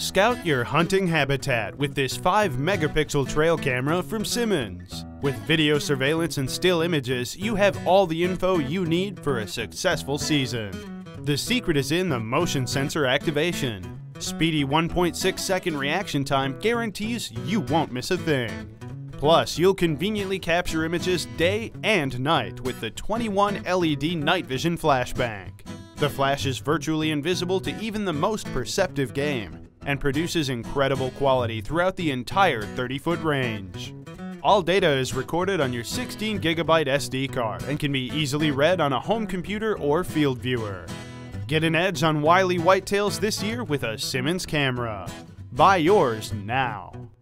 Scout your hunting habitat with this 5-megapixel trail camera from Simmons. With video surveillance and still images, you have all the info you need for a successful season. The secret is in the motion sensor activation. Speedy 1.6-second reaction time guarantees you won't miss a thing. Plus, you'll conveniently capture images day and night with the 21 LED night vision flashbang. The flash is virtually invisible to even the most perceptive game, and produces incredible quality throughout the entire 30-foot range. All data is recorded on your 16GB SD card and can be easily read on a home computer or field viewer. Get an edge on wily whitetails this year with a Simmons camera. Buy yours now.